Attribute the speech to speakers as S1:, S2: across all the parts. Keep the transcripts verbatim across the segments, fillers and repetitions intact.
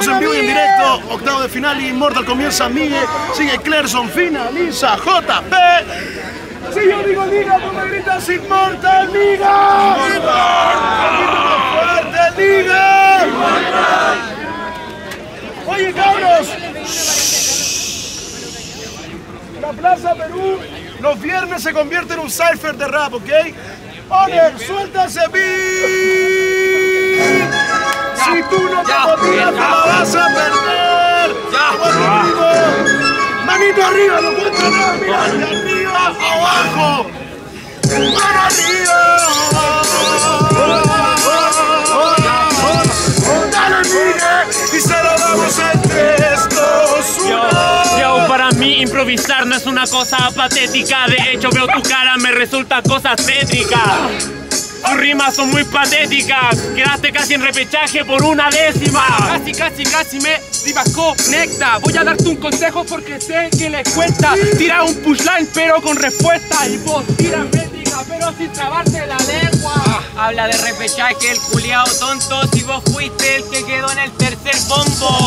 S1: En vivo y en directo, octavo de final y Immortal comienza Miguel, sigue Clerson, finaliza J P. Si yo digo liga, tú me gritas Immortal, liga. Fuerte, liga. Oye, cabros. La Plaza Perú los viernes se convierte en un cypher de rap, ¿ok? Oner, suelta ese beat. Si tú no te motivas, te la vas a perder. Manito arriba, no cuenta nada, mira, de arriba, abajo. Mano arriba. Dale, Miguel, y se lo damos en tres, dos, uno.
S2: Yo, para mí improvisar no es una cosa patética. De hecho, veo tu cara, me resulta cosa tétrica. Tus rimas son muy patéticas. Quedaste casi en repechaje por una décima.
S3: Casi, casi, casi me conecta. Voy a darte un consejo porque sé que le cuenta. Tira un pushline pero con respuesta. Y vos tira métrica pero sin trabarte la lengua.
S4: Ah, habla de repechaje el culiao tonto. Si vos fuiste el que quedó en el tercer bombo.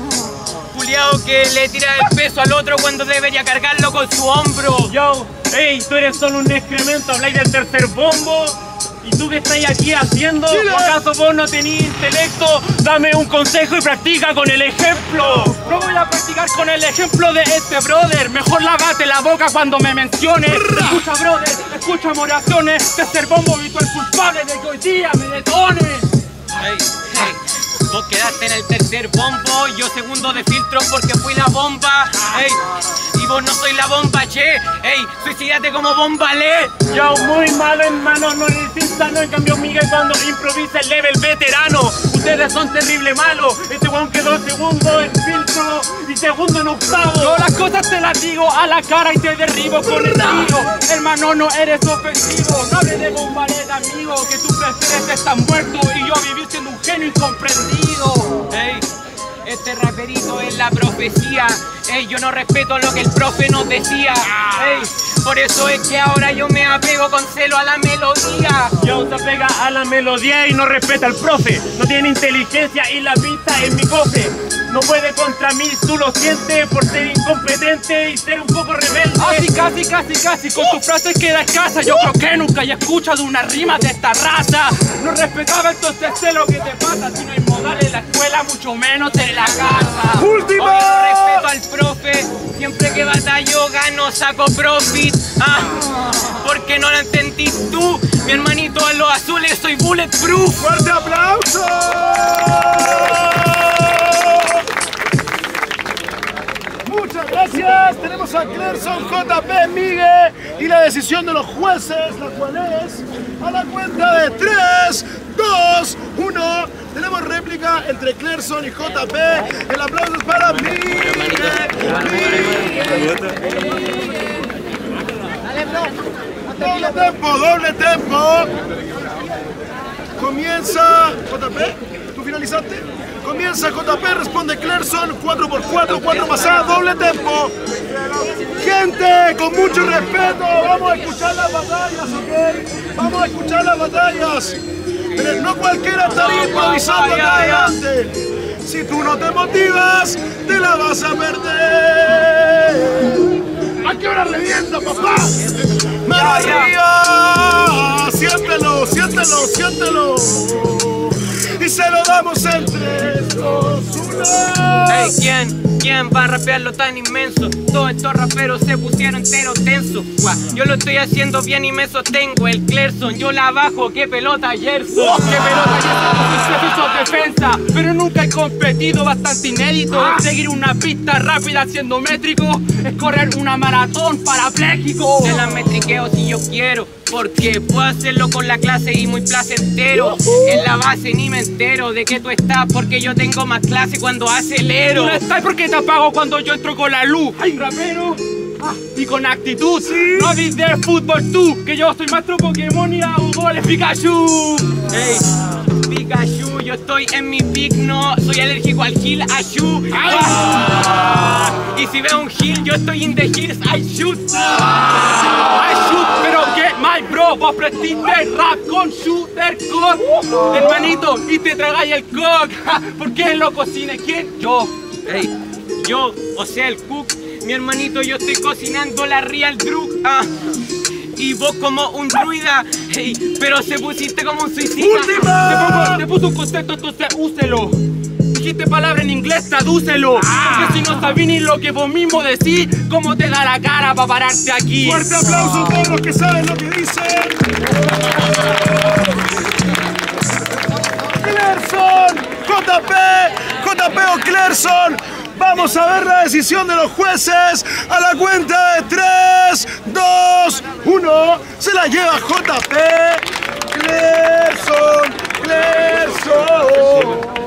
S4: Culiao que le tira el peso al otro cuando debería cargarlo con su hombro.
S2: Yo, hey, tú eres solo un excremento. Habláis del tercer bombo. ¿Y tú qué estáis aquí haciendo? ¿O acaso vos no tenías intelecto? Dame un consejo y practica con el ejemplo.
S3: No voy a practicar con el ejemplo de este brother. Mejor lávate la boca cuando me menciones. Escucha, brother, escucha oraciones. Tercer bombo y tú el culpable de que hoy día me detone.
S4: Hey, hey. Vos quedaste en el tercer bombo, yo segundo de filtro porque fui la bomba. Ey, y vos no soy la bomba, che. Ey, suicídate como bomba, le.
S2: Yo muy malo en mano, no necesita, no. En cambio Miguel cuando improvisa el level veterano. Ustedes son terrible malos. Este weón quedó segundo en filtro y segundo en octavo.
S3: Yo las cosas te las digo a la cara y te derribo con el tiro. Hermano, no eres ofensivo. No hables de bombareta, amigo, que tú prefieres estar muerto y yo vivir siendo un genio incomprendido.
S4: Ey, este raperito es la profecía. Ey, yo no respeto lo que el profe nos decía. Ey, por eso es que ahora yo me apego con celo a la melodía.
S2: Yo se apega a la melodía y no respeta al profe. No tiene inteligencia y la pista en mi cofre. No puede contra mí, tú lo sientes por ser incompetente y ser un poco rebelde.
S3: Así casi, casi, casi, con tus frases queda escasa. Yo creo que nunca he escuchado una rima de esta raza. No respetaba, entonces sé lo que te pasa. Si no hay modal en la escuela, mucho menos en la casa.
S1: ¡Última!
S4: Hoy no respeto al profe. Siempre que batallo gano, saco profit. Ah, porque no lo entendís tú. Mi hermanito a los azules, soy bulletproof.
S1: ¡Fuerte aplauso! Muchas gracias. Tenemos a Clerson, J P, Miguel y la decisión de los jueces, la cual es a la cuenta de tres, dos, uno. Tenemos réplica entre Clerson y J P. El aplauso es para Miguel. Doble tempo, doble tempo. Comienza J P. ¿Tú finalizaste? Comienza J P, responde Clerson, cuatro por cuatro, cuatro pasadas, doble tempo. Gente, con mucho respeto, vamos a escuchar las batallas, ¿ok? Vamos a escuchar las batallas. Pero no cualquiera estaría improvisando acá adelante. Si tú no te motivas, te la vas a perder. ¿A qué hora revienta, papá? ¡Mano arriba! Siéntelo, siéntelo, siéntelo. Y se lo damos en tres, dos, uno.
S4: Hey, ¿quién? ¿Quién va a rapearlo tan inmenso? Todos estos raperos se pusieron enteros tensos. Guau, yo lo estoy haciendo bien y me sostengo. El Clerson, yo la bajo. ¡Qué pelota, Gerson!
S3: Oh, ¡qué pelota, Gerson! Hizo defensa, pero nunca he competido, bastante inédito. Seguir una pista rápida siendo métrico es correr una maratón parapléjico.
S4: Se la metriqueo si yo quiero, porque puedo hacerlo con la clase y muy placentero. En la base ni me entero de que tú estás, porque yo tengo más clase cuando acelero.
S3: Tú no estás porque te apago cuando yo entro con la luz. ¡Ay, rapero! Ah, y con actitud, ¿sí? No hables de fútbol tú, que yo soy maestro Pokémon y hago goles Pikachu.
S4: Hey, Pikachu, yo estoy en mi pick, no soy alérgico al Gil Ashu. Ah, y si veo un Gil, yo estoy in the hills, I shoot.
S3: I shoot, pero get my bro. yo, vos aprendiste rap con shooter cock, hermanito, y te tragáis el cock. ¿Por qué lo cocina? ¿Quién? Yo.
S4: Ey, yo, o sea el cook, mi hermanito, yo estoy cocinando la real drug. Ah. Y vos como un druida, hey, pero se pusiste como un suicida.
S1: ¡Última!
S3: Te, pongo, te puso un concepto, entonces úselo. Dijiste palabra en inglés, tradúcelo.
S4: Ah.
S3: Porque si no sabís ni lo que vos mismo decís, ¿cómo te da la cara para pararte aquí?
S1: Fuerte aplauso a todos los que saben lo que dicen. Clerson, J P, J P o Clerson. Vamos a ver la decisión de los jueces a la cuenta de tres, dos, uno. Se la lleva J P. Clerson, Clerson.